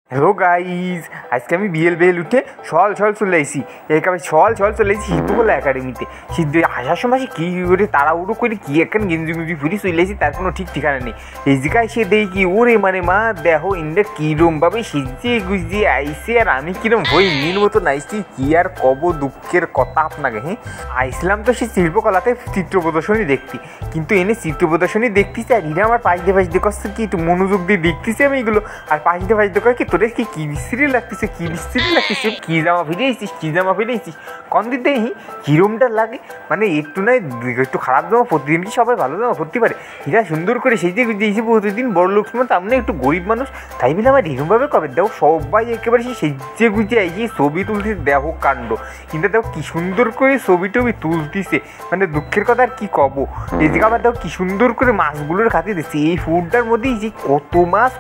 Hello guys, আজকে আমি BL উঠে সল চলে এসেছি। একেবারে সল চলে এসেছি সিদ্ধকলা একাডেমিতে। সিদ্ধ আসার সময় কী করে তাড়াহুড়ো করে কী একখান গেঞ্জি ফুরি চলে এসেছি, তার কোনো ঠিক ঠিকানা নেই। এই জায়গায় সে দেখি কি ওরে মা দেখো ইন্ডিয়া কীরমভাবে সিজিয়ে গুজিয়ে আইসে, আর আমি কিরম হই নীল মতন আইসি। কী আর কব দুঃখের কথা আপনাকে। হ্যাঁ, আইসলাম তো সে শিল্পকলাতে চিত্র প্রদর্শনী দেখতে, কিন্তু এনে চিত্র প্রদর্শনী দেখতেছি আর এরা আমার পাশ দিয়ে করছে কি একটু মনোযোগ দিয়ে দেখতেছি আমি এগুলো, আর পাশ দিয়ে করে কি তোদের কি বিশ্রী লাগতেছে, কি জামা ফিরে এসেছিস কন দিতে কিরমটা লাগে। মানে একটু নয় একটু খারাপ জামা প্রতিদিন কি সবাই ভালো জামা পরতে পারে? এরা সুন্দর করে সেই যে দিয়েছে প্রতিদিন বড় লোক সময়, তার একটু গরিব মানুষ, তাই বলে আমার এরকমভাবে কবে দেখো সবাই একেবারে সেই সেজে গুজিয়ে আইসি ছবি তুলতে দেখো কাণ্ড। কিন্তু দেখো কি সুন্দর করে ছবি টবি তুলতেছে, মানে দুঃখের কথা আর কি কব। এদিকে আবার দেখো কি সুন্দর করে মাছগুলোর খাতে দিচ্ছে। এই ফুডটার মধ্যেই যে কত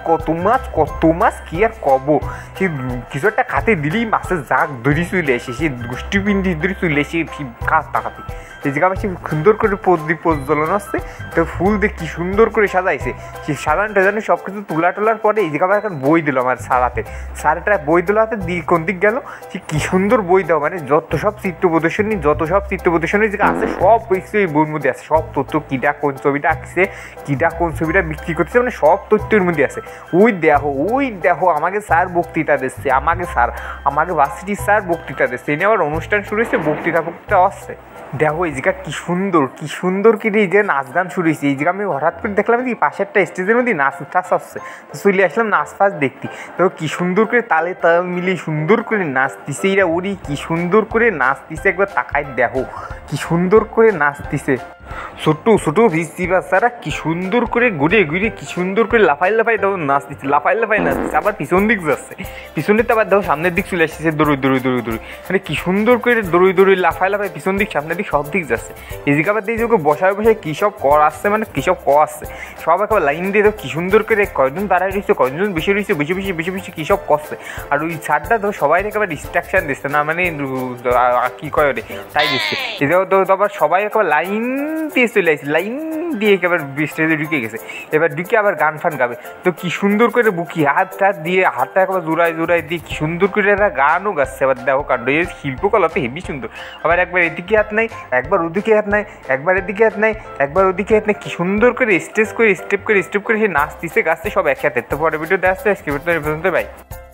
মাছ কি আর কব। সে কিছু একটা খাতে দিলেই মাছের জাগ ধরে চলে আসে, সে গোষ্ঠী পিন্ডি ধরে চলে আসে খাতে। এদিকে আবার সে সুন্দর করে প্রদীপ প্রজ্বলন আসছে, তো ফুল দিয়ে কি সুন্দর করে সাজাইছে। সে সাজানো সব কিছু তোলার পরে এদিকে আবার এখন বই দিল আমার সারাটা বই দিল হাতে দিয়ে কোন দিক গেল। সে কি সুন্দর বই দাও, মানে যত সব চিত্র প্রদর্শনী যেটা আছে সব কিছু এই বইয়ের মধ্যে আছে। সব তথ্য কিটা কোন ছবিটা আঁকছে, কিটা কোন ছবিটা বিক্রি করছে, মানে সব তথ্যের মধ্যে আছে। ওই দেখো আমাকে স্যার বক্তৃতা দিচ্ছে, আমাকে ভার্সিটির স্যার বক্তৃতা দিচ্ছে। এনে আবার অনুষ্ঠান শুরু হয়েছে, বক্তৃতা আসছে। দেখো এই জায়গা কি সুন্দর কি এই যে নাচ গান শুরু হয়েছে। এই জায়গা আমি হঠাৎ করে দেখলাম কি পাশে একটা স্টেজের মধ্যে নাচ আসছে, চলে আসলাম নাচ ফাচ দেখতে। দেখো কি সুন্দর করে তালে তাল মিলিয়ে সুন্দর করে নাচতিছে এরা। ওরি কি সুন্দর করে নাচতিছে, একবার তাকায় দেখো কি সুন্দর করে নাচতিছে। ছোট ভিসি বাচ্চারা কি সুন্দর করে ঘুরে কি সুন্দর করে লাফাই দেখো নাচতেছে, লাফাই নাচতেছে। আবার পিছন দিক যাচ্ছে, পিছনের তো আবার দেখো সামনের দিক চলে আসতেছে দৌড়ি মানে কি সুন্দর করে দৌড়ি লাফাই পিছন দিক সামনের দিক সব দিক যাচ্ছে। এদিকে আবার দিয়ে বসায় কী সব কর আসছে, মানে কী সব আসছে সব একেবারে লাইন দিয়ে দেখো কি সুন্দর করে কয়জন দাঁড়ায় রয়েছে, কয়জন বেশি কী সব করছে। আর ওই ছাড়টা তো সবাই একেবারে ডিস্ট্রাকশান দিচ্ছে না, মানে কী কয় রে তাই দিচ্ছে। এটাও তো আবার সবাই একেবারে লাইন দিয়ে চলে আসছে, লাইন দিয়ে একেবারে স্টেজে ঢুকে গেছে। এবার ঢুকে আবার গান ফান গাবে, তো কি সুন্দর করে বুকি হাতটা দিয়ে হাতটা একবার জোড়ায় দিয়ে কি সুন্দর করে এরা গানও গাচ্ছে। আবার দেখো কাণ্ড, এই শিল্পকলা তো হেবি সুন্দর। আবার একবার এদিকে হাত নাই, একবার ওদিকে হাত নাই, একবার এদিকে হাত নাই, একবার ওদিকে হাত নাই, কি সুন্দর করে স্টেপ করে সে নাচতেছে গাছতে সব একসাথে। তো পরে ভিডিও দেখতে আজকে পর্যন্ত বাই।